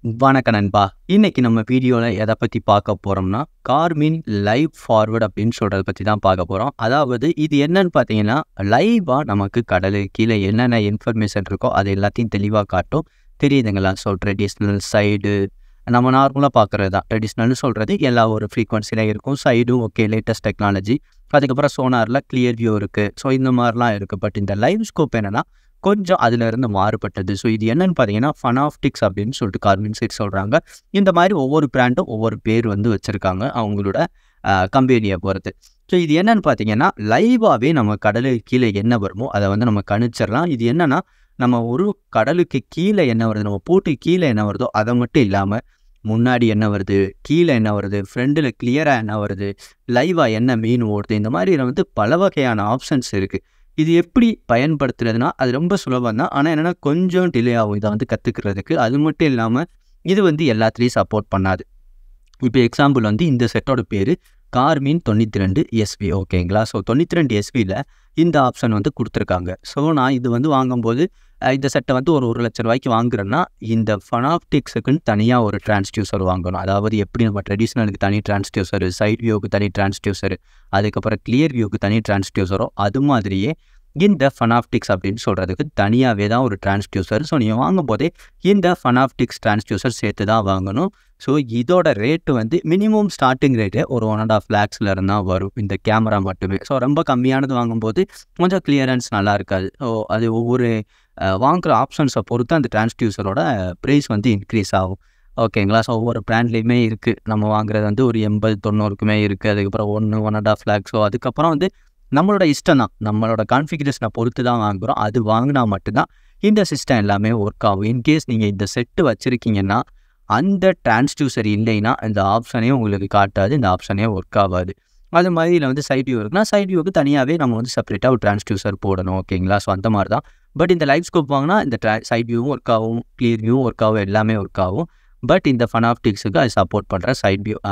வணக்கம் நண்பா. இன்னைக்கு நம்ம வீடியோல எதை பத்தி பார்க்க போறோம்னா, கார்மின் லைவ் ஃபார்வர்ட் அப்படின்னு சொல்றத பத்தி தான் பார்க்க போறோம். அதாவது இது என்னன்னு பார்த்தீங்கன்னா, லைவா நமக்கு கடலுக்கு கீழ என்னென்ன இன்ஃபர்மேஷன் இருக்கோ அது எல்லாத்தையும் தெளிவா காட்டும். தெரியுதுங்களா? ஸோ ட்ரெடிஷ்னல் சைடு நம்ம நார்மலா பார்க்குறது தான். ட்ரெடிஷ்னல்னு சொல்றது எல்லா ஒரு ஃப்ரீக்வன்சில இருக்கும். சைடும் ஓகே லேட்டஸ்ட் டெக்னாலஜி. அதுக்கப்புறம் சோனார்ல கிளியர் வியூ இருக்கு. ஸோ இந்த மாரிலாம் இருக்கு. பட் இந்த லைவ் ஸ்கோப் என்னன்னா கொஞ்சம் அதிலிருந்து மாறுபட்டது. ஸோ இது என்னன்னு பார்த்தீங்கன்னா, ஃபனாப்டிக்ஸ் அப்படின்னு சொல்லிட்டு கார்மின் சைட் சொல்றாங்க. இந்த மாதிரி ஒவ்வொரு பிராண்டும் ஒவ்வொரு பேர் வந்து வச்சிருக்காங்க. அவங்களோட கம்பெனியை பொறுத்து. ஸோ இது என்னன்னு பார்த்தீங்கன்னா, லைவாவே நம்ம கடலுக்கு கீழே என்ன வருமோ அதை வந்து நம்ம கணிச்சிடலாம். இது என்னன்னா, நம்ம ஒரு கடலுக்கு கீழே என்ன வருது, நம்ம போட்டு கீழே என்ன வருதோ அதை மட்டும் இல்லாம, முன்னாடி என்ன வருது, கீழே என்ன வருது, ஃப்ரண்டில் கிளியராக என்ன வருது, லைவா என்ன மீன் ஓடுது, இந்த மாதிரி வந்து பல வகையான ஆப்ஷன்ஸ் இருக்கு. இது எப்படி பயன்படுத்துறதுனா, அது ரொம்ப சுலபம் தான். ஆனால் என்னென்னா கொஞ்சம் டிலே ஆகும் இதை வந்து கற்றுக்கிறதுக்கு. அது மட்டும் இல்லாமல் இது வந்து எல்லாத்துலேயும் சப்போர்ட் பண்ணாது. இப்போ எக்ஸாம்பிள் வந்து இந்த செட்டோட பேர் கார்மின் 92 எஸ்வி ஓகேங்களா? ஸோ 92 எஸ்வியில் இந்த ஆப்ஷன் வந்து கொடுத்துருக்காங்க. ஸோ நான் இது வந்து வாங்கும்போது இந்த செட்டை வந்து ஒரு ₹1,00,000 வாங்குறேன்னா, இந்த ஃபனாப்டிக்ஸுக்குன்னு தனியாக ஒரு டிரான்ஸ்டியூசர் வாங்கணும். அதாவது எப்படி நம்ம ட்ரெடிஷ்னலுக்கு தனி டிரான்ஸ்டியூசரு, சைட் வியூவுக்கு தனி டிரான்ஸ்டியூசரு, அதுக்கப்புறம் கிளியர் வியூவுக்கு தனி டிரான்ஸ்டியூசரோ, அது மாதிரியே இந்த ஃபனாப்டிக்ஸ் அப்படின்னு சொல்கிறதுக்கு தனியாகவே தான் ஒரு டிரான்ஸ்டியூசர். ஸோ நீங்கள் வாங்கும்போதே இந்த ஃபனாப்டிக்ஸ் டிரான்ஸ்டியூசர் சேர்த்து தான் வாங்கணும். ஸோ இதோட ரேட்டு வந்து மினிமம் ஸ்டார்டிங் ரேட்டே ஒரு 1.5 lakhs தான் வரும் இந்த கேமரா மட்டுமே. ஸோ ரொம்ப கம்மியானது வாங்கும்போது கொஞ்சம் கிளியரன்ஸ் நல்லா இருக்காது. ஸோ அது ஒவ்வொரு வாங்குகிற ஆப்ஷன்ஸை பொறுத்து அந்த டிரான்ஸ்டியூசரோட ப்ரைஸ் வந்து இன்க்ரீஸ் ஆகும். ஓகேங்களா? ஸோ ஒவ்வொரு பிராண்ட்லேயுமே இருக்குது. நம்ம வாங்குறது வந்து ஒரு 80-90க்குமே இருக்குது. அதுக்கப்புறம் 1.5 lakhs. ஸோ அதுக்கப்புறம் வந்து நம்மளோட இஷ்டம் தான். நம்மளோட கான்ஃபிகரேஷனை பொறுத்து தான் வாங்குகிறோம். அது வாங்கினா மட்டும்தான் இந்த சிஸ்டம் எல்லாமே ஒர்க் ஆகும். இன்கேஸ் நீங்கள் இந்த செட்டு வச்சுருக்கீங்கன்னா, அந்த டிரான்ஸ்டியூசர் இல்லைன்னா இந்த ஆப்ஷனே உங்களுக்கு காட்டாது. இந்த ஆப்ஷனே ஒர்க் ஆகாது. அது மாதிரி இதில் வந்து சைட் வியூ இருக்குன்னா, சைட் வியூவுக்கு தனியாகவே நம்ம வந்து செப்பரேட்டாக ஒரு டிரான்ஸ்டியூசர் போடணும். ஓகேங்களா? ஸோ அந்த மாதிரி தான். பட் இந்த லைவ் ஸ்கோப் வாங்கினா இந்த சைட் வியூவும் ஒர்க் ஆகும், கிளியர் வியூவும் ஒர்க் ஆகும், எல்லாமே ஒர்க் ஆகும். பட் இந்த ஃபனாப்டிக்ஸுக்கு அது சப்போர்ட் பண்ணுற சைட் வியூ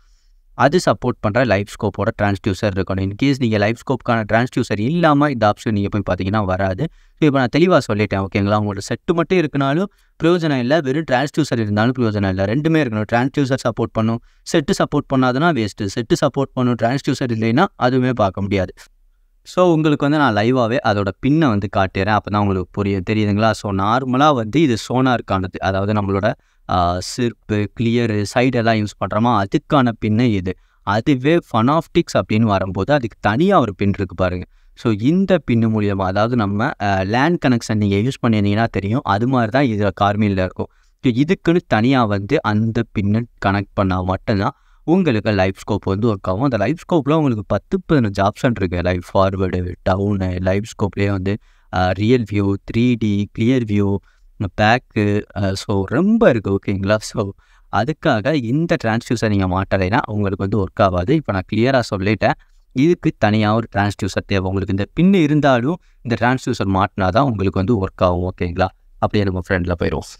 அது சப்போர்ட் பண்ணுற லைவ் ஸ்கோப்போட டிரான்ஸ்டியூசர் இருக்கணும். இன்கேஸ் நீங்கள் லைவ் ஸ்கோப்புக்கான டிரான்ஸ்டியூசர் இல்லாமல் இந்த ஆப்ஷன் நீங்கள் போய் பார்த்தீங்கன்னா வராது. ஸோ இப்போ நான் தெளிவாக சொல்லிட்டேன். ஓகேங்களா? உங்களோட செட்டு மட்டும் இருக்குனாலும் பிரயோஜனம் இல்லை, வெறும் டிரான்ஸ்டியூசர் இருந்தாலும் பிரயோஜனம் இல்லை. ரெண்டுமே இருக்கணும். டிரான்ஸ்டியூசர் சப்போர்ட் பண்ணும், செட்டு சப்போர்ட் பண்ணாதுன்னா வேஸ்ட்டு. செட்டு சப்போர்ட் பண்ணும், டிரான்ஸ்டியூசர் இல்லைன்னா அதுவுமே பார்க்க முடியாது. ஸோ உங்களுக்கு வந்து நான் லைவாகவே அதோட பின்னை வந்து காட்டுறேன். அப்போ தான் உங்களுக்கு புரியும். தெரியுதுங்களா? ஸோ நார்மலாக வந்து இது சோனாருக்கானது. அதாவது நம்மளோட சிர்ப்பு, கிளியரு, சைடெல்லாம் யூஸ் பண்ணுறோமா, அதுக்கான பின்னு இது. அதுவே ஃபனாப்டிக்ஸ் அப்படின்னு வரும்போது அதுக்கு தனியாக ஒரு பின் இருக்குது பாருங்கள். ஸோ இந்த பின்னு மூலியமாக, அதாவது நம்ம லேண்ட் கனெக்ஷன் நீங்கள் யூஸ் பண்ணியிருந்தீங்கன்னா தெரியும். அது மாதிரி தான் இதில் கார்மினில் இருக்கும். ஸோ இதுக்குன்னு தனியாக வந்து அந்த பின்னு கனெக்ட் பண்ணால் மட்டும்தான் உங்களுக்கு லைவ் ஸ்கோப் வந்து ஒர்க் ஆகும். அந்த லைவ் ஸ்கோப்பில் உங்களுக்கு 10-15 ஆப்ஷன் இருக்குது. லைவ் ஃபார்வேர்டு, டவுனு, லைவ் ஸ்கோப்லேயே வந்து real view, 3D, clear view, back, so ரொம்ப இருக்குது. ஓகேங்களா? ஸோ அதுக்காக இந்த டிரான்ஸ்டியூசர் நீங்கள் மாட்டலைன்னா உங்களுக்கு வந்து ஒர்க் ஆகாது. இப்போ நான் கிளியராக சொல்லிட்டேன். இதுக்கு தனியாக ஒரு டிரான்ஸ்டியூசர் தேவை. உங்களுக்கு இந்த பின்னு இருந்தாலும் இந்த டிரான்ஸ்டியூசர் மாட்டினா தான் உங்களுக்கு வந்து ஒர்க் ஆகும். ஓகேங்களா? அப்படியே நம்ம ஃப்ரெண்டில் போயிடுவோம்.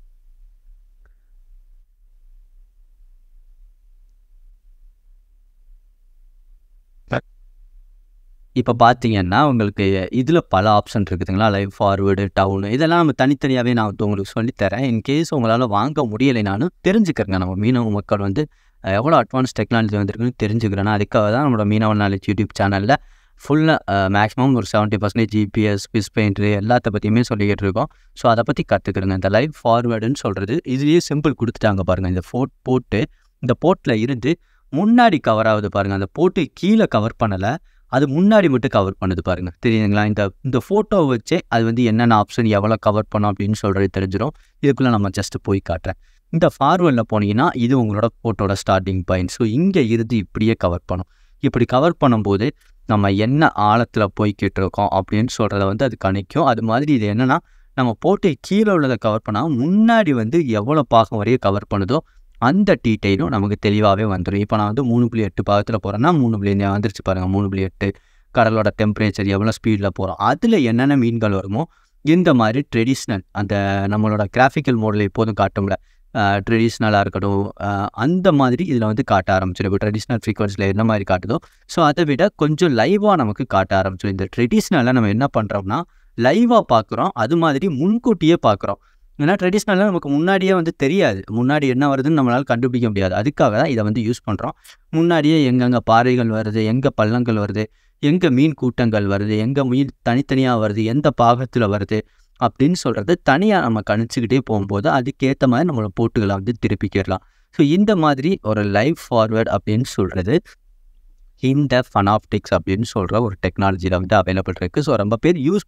இப்போ பார்த்தீங்கன்னா உங்களுக்கு இதில் பல ஆப்ஷன் இருக்குதுங்களா? லைவ் ஃபார்வேர்டு, டவுனு, இதெல்லாம் நம்ம தனித்தனியாகவே நான் வந்து உங்களுக்கு சொல்லித்தரேன். இன்கேஸ் உங்களால் வாங்க முடியலைனாலும் தெரிஞ்சுக்கிறேங்க. நம்ம மீனவ மக்கள் வந்து எவ்வளோ அட்வான்ஸ் டெக்னாலஜி வந்திருக்குன்னு தெரிஞ்சுக்கிறேன்னா, அதுக்காக தான் நம்மளோட மீனவ நாலேஜ் யூடியூப் சேனலில் ஃபுல்லாக மேக்ஸிமம் ஒரு 70% ஜிபிஎஸ், ஃபிஷ் பெயிண்ட்ரு எல்லாத்த பற்றியுமே சொல்லிக்கிட்டு இருக்கோம். ஸோ அதை பற்றி கற்றுக்குறேங்க. இந்த லைவ் ஃபார்வேர்டுன்னு சொல்கிறது இதுலேயே சிம்பிள் கொடுத்துட்டாங்க பாருங்கள். இந்த போட்டு இந்த போர்ட்டில் இருந்து முன்னாடி கவர் ஆகுது பாருங்கள். அந்த போட்டு கீழே கவர் பண்ணலை, அது முன்னாடி மட்டும் கவர் பண்ணுது பாருங்கள். தெரியுதுங்களா? இந்த ஃபோட்டோவை வச்சே அது வந்து என்னென்ன ஆப்ஷன் எவ்வளோ கவர் பண்ணோம் அப்படின்னு சொல்கிறது தெரிஞ்சிடும். இதுக்குள்ளே நம்ம ஜஸ்ட்டு போய் காட்டுறேன். இந்த ஃபார்வர்டில் போனீங்கன்னா இது உங்களோட ஃபோட்டோட ஸ்டார்டிங் பாயிண்ட். ஸோ இங்கே இருந்து இப்படியே கவர் பண்ணும். இப்படி கவர் பண்ணும்போது நம்ம என்ன ஆழத்தில் போய்கிட்டு இருக்கோம் அப்படின்னு சொல்கிறத வந்து அது கணிக்கும். அது மாதிரி இது என்னென்னா, நம்ம போட்டு கீழே உள்ளதை கவர் பண்ணால் முன்னாடி வந்து எவ்வளோ பாகம் வரையும் கவர் பண்ணுதோ அந்த டீட்டெயிலும் நமக்கு தெளிவாகவே வந்துடும். இப்போ நான் வந்து 3.8 பாகத்தில் போகிறேன்னா 3 வந்துருச்சு பாருங்கள். 3.8 கடலோட டெம்பரேச்சர் எவ்வளோ ஸ்பீடில் போகிறோம், அதில் என்னென்ன மீன்கள் வருமோ இந்த மாதிரி ட்ரெடிஷ்னல் அந்த நம்மளோட கிராஃபிக்கல் மோடில் எப்போதும் காட்டும்ல, ட்ரெடிஷ்னலாக இருக்கட்டும், அந்த மாதிரி இதில் வந்து காட்ட ஆரம்பிச்சிடும். இப்போ ட்ரெடிஷ்னல் ஃப்ரீக்வன்சியில் என்ன மாதிரி காட்டுதோ ஸோ அதை விட கொஞ்சம் லைவாக நமக்கு காட்ட ஆரம்பிச்சிடும். இந்த ட்ரெடிஷ்னலாக நம்ம என்ன பண்ணுறோம்னா லைவாக பார்க்குறோம், அது மாதிரி முன்கூட்டியே பார்க்குறோம். ஏன்னா ட்ரெடிஷ்னலாக நமக்கு முன்னாடியே வந்து தெரியாது. முன்னாடி என்ன வருதுன்னு நம்மளால கண்டுபிடிக்க முடியாது. அதுக்காக தான் இதை வந்து யூஸ் பண்ணுறோம். முன்னாடியே எங்கெங்கே பாறைகள் வருது, எங்கே பள்ளங்கள் வருது, எங்கே மீன் கூட்டங்கள் வருது, எங்கே மீன் தனித்தனியாக வருது, எந்த பாகத்தில் வருது அப்படின்னு சொல்கிறது தனியாக நம்ம கணிச்சுக்கிட்டே போகும்போது அதுக்கேற்ற மாதிரி நம்மளோட போட்டுகளை வந்து திருப்பிக்கிடலாம். ஸோ இந்த மாதிரி ஒரு லைவ் ஃபார்வர்ட் அப்படின்னு சொல்கிறது இந்த ஃபனாப்டிக்ஸ் அப்படின்னு சொல்கிற ஒரு டெக்னாலஜியில் வந்து அவைலபிள் இருக்குது. ஸோ ரொம்ப பேர் யூஸ்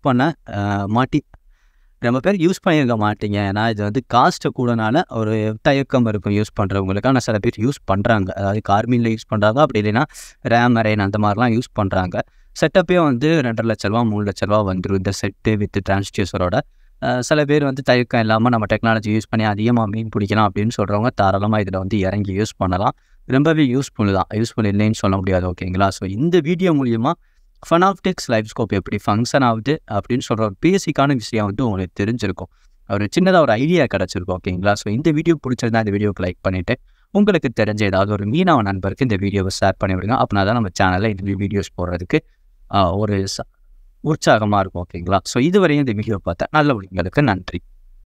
பண்ணியிருக்க மாட்டீங்க. ஏன்னா இது வந்து காஸ்ட்டு கூடனால ஒரு தயக்கம் இருக்கும் யூஸ் பண்ணுறவங்களுக்கு. ஆனால் சில பேர் யூஸ் பண்ணுறாங்க. அதாவது கார்மினில் யூஸ் பண்ணுறாங்க, அப்படி இல்லைன்னா ரேம் அரேன் அந்த மாதிரிலாம் யூஸ் பண்ணுறாங்க. செட்டப்பே வந்து ரூ. 2,50,000 3,00,000 வந்துடும் இந்த செட்டு வித் டிரான்ஸ்டியூசரோட. சில பேர் வந்து தயக்கம் இல்லாமல் நம்ம டெக்னாலஜி யூஸ் பண்ணி அதிகமாக மீன் பிடிக்கலாம் அப்படின்னு சொல்கிறவங்க தாராளமாக இதில் வந்து இறங்கி யூஸ் பண்ணலாம். ரொம்பவே யூஸ்ஃபுல் தான். யூஸ்ஃபுல் இல்லைன்னு சொல்ல முடியாது. ஓகேங்களா? ஸோ இந்த வீடியோ மூலிமா ஃபனாப்டிக்ஸ் லைவ் ஸ்கோப் எப்படி ஃபங்க்ஷன் ஆகுது அப்படின்னு சொல்கிற ஒரு பேசிக்கான விஷயம் வந்து உங்களுக்கு தெரிஞ்சிருக்கும். ஒரு சின்னதாக ஒரு ஐடியா கிடச்சிருக்கும். ஓகேங்களா? ஸோ இந்த வீடியோ பிடிச்சிருந்தா இந்த வீடியோக்கு லைக் பண்ணிவிட்டு உங்களுக்கு தெரிஞ்ச ஏதாவது ஒரு மீனவ நண்பருக்கு இந்த வீடியோவை ஷேர் பண்ணி விடுங்க. அப்படின்னா தான் நம்ம சேனலில் இந்த வீடியோஸ் போடுறதுக்கு ஒரு உற்சாகமாக இருக்கும். ஓகேங்களா? ஸோ இதுவரையும் இந்த வீடியோ பார்த்தேன் நல்ல உங்களுக்கு நன்றி.